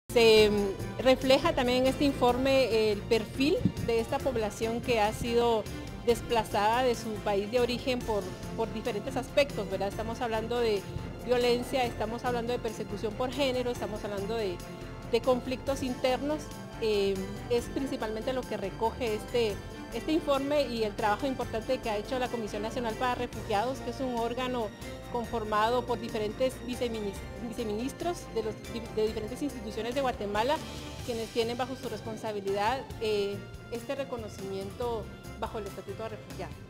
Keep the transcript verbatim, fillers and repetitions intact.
Se refleja también en este informe el perfil de esta población que ha sido desplazada de su país de origen por, por diferentes aspectos, ¿verdad? Estamos hablando de violencia, estamos hablando de persecución por género, estamos hablando de, de conflictos internos. Eh, es principalmente lo que recoge este, este informe y el trabajo importante que ha hecho la Comisión Nacional para Refugiados, que es un órgano conformado por diferentes viceministros de, los, de diferentes instituciones de Guatemala, quienes tienen bajo su responsabilidad eh, este reconocimiento bajo el Estatuto de Refugiado.